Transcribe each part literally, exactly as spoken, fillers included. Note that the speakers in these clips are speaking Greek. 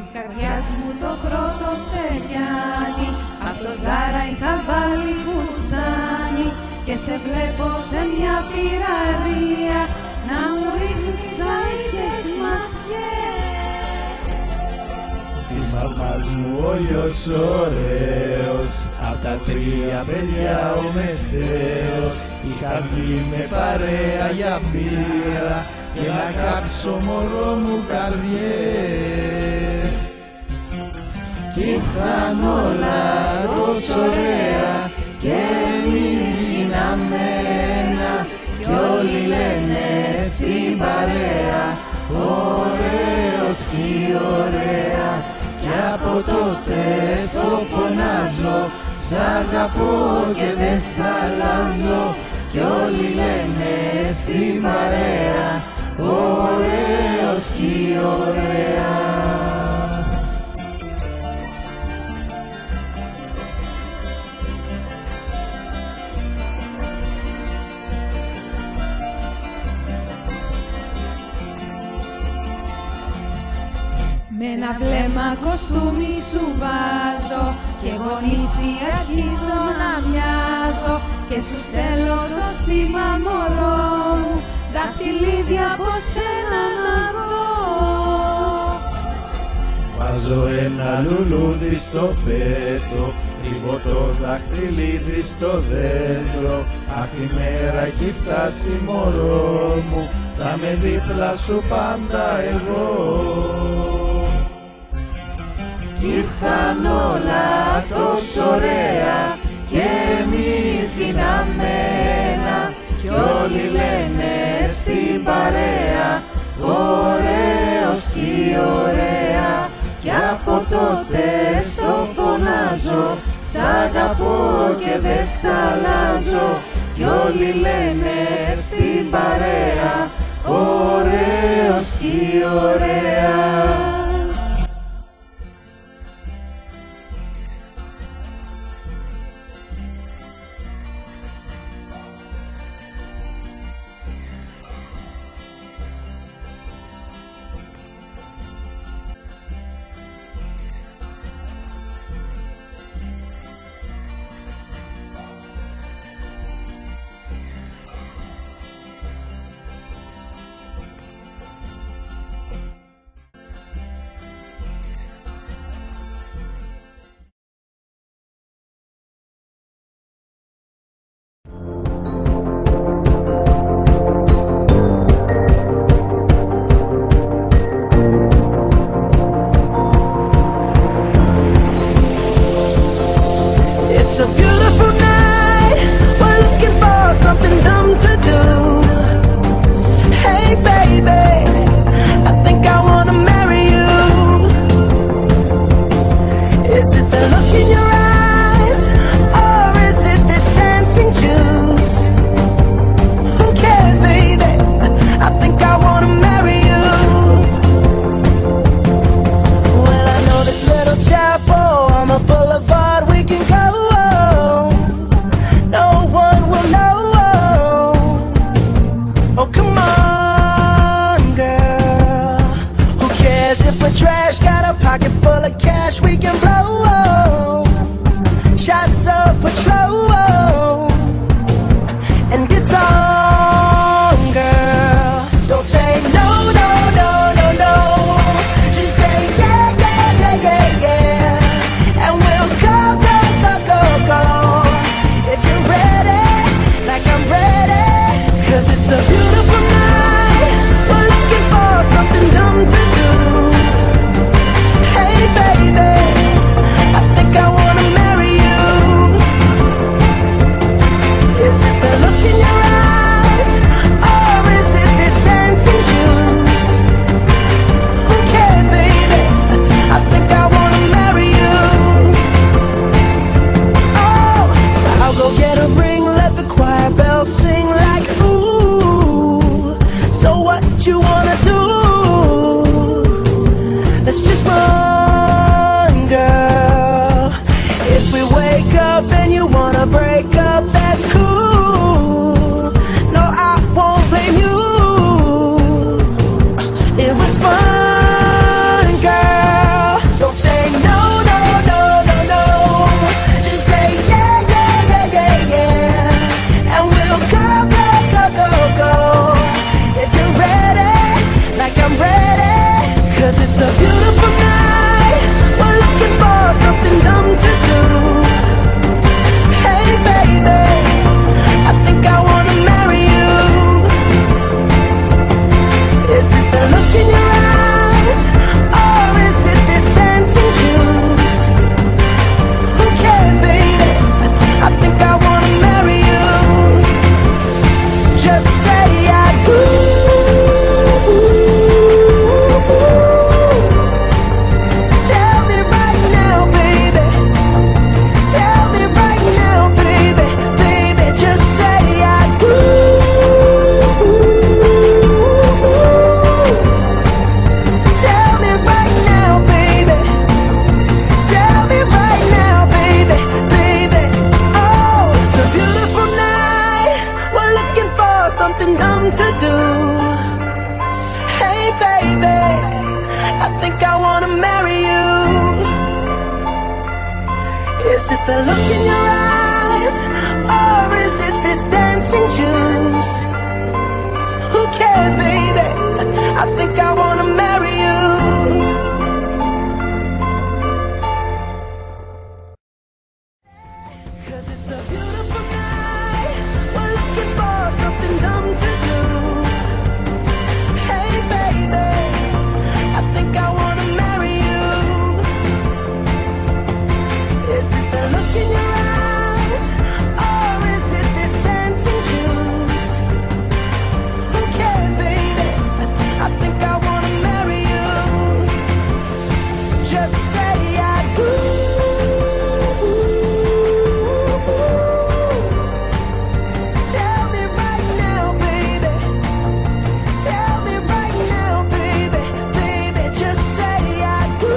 καρδιάς μου το χρώτο σε πιάνει, απ' το Ζάρα είχα βάλει φουστάνι και σε βλέπω σε μια πυραρία να μου ρίχνεις σάιτες ματιές. Της μαμάς μου ο γιος ωραίος, απ' τα τρία παιδιά ο μεσαίος. Είχα βγει με παρέα για μπύρα και να κάψω μωρό μου καρδιές. Κι ήρθαν όλα τόσο ωραία και εμείς γίναμε ένα κι όλοι λένε στην παρέα ωραίος κι ωραία. Κι από τότε στο φωνάζω, σ' αγαπώ και δεν σ' αλλάζω κι όλοι λένε στην παρέα ωραίος κι ωραία. Με ένα βλέμμα κοστούμι σου βάζω και γονίθι αρχίζω να μοιάζω και σου στέλνω το σήμα μωρό μου, δαχτυλίδια από σένα να δω. Βάζω ένα λουλούδι στο πέτο, κρύβω το δαχτυλίδι στο δέντρο. Αχ, η μέρα έχει φτάσει μωρό μου, θα με δίπλα σου πάντα εγώ. Κι ήρθαν όλα τόσο ωραία και εμείς γίναμε ένα κι όλοι λένε στην παρέα ωραίος κι ωραία. Κι από τότε στο φωνάζω, σ' αγαπώ και δεν σ' αλλάζω κι όλοι λένε στην παρέα ωραίος κι ωραία. It's a beautiful night, we're looking for something dumb to do. Hey baby, I think I wanna marry you. Is it the look in your eyes, or is it this dancing juice? Who cares baby, I think I wanna marry you. Well, I know this little chapel on the boulevard we can go. Trash, got a pocket full of cash we can blow. Shots of Patrol, and it's on, girl. Don't say no, no, no, no, no. Just say yeah, yeah, yeah, yeah, yeah. And we'll go, go, go, go, go. If you're ready, like I'm ready. Cause it's a beautiful night, we're looking for something dumb to do. Baby, it the look in your eyes, or is it this dancing juice? Who cares, baby? I think I wanna marry you. Cause it's a beautiful night, we're looking for something dumb to do. Hey baby, I think I wanna marry you. Is it the look in your eyes, or is it this dancing juice? Who cares, baby? I think I wanna marry you. Just say I do. Tell me right now, baby. Tell me right now, baby. Baby, just say I do.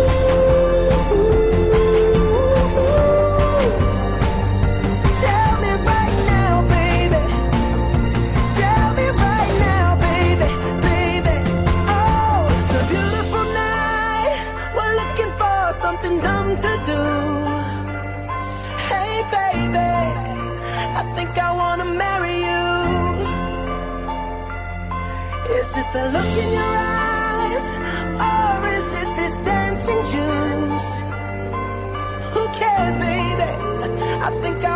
Tell me right now, baby. Tell me right now, baby, baby. Oh, it's a beautiful night. We're looking for something dumb to do. Hey, baby, I think I wanna marry you. Is it the look in your eyes, or is it this dancing juice? Who cares, baby? I think I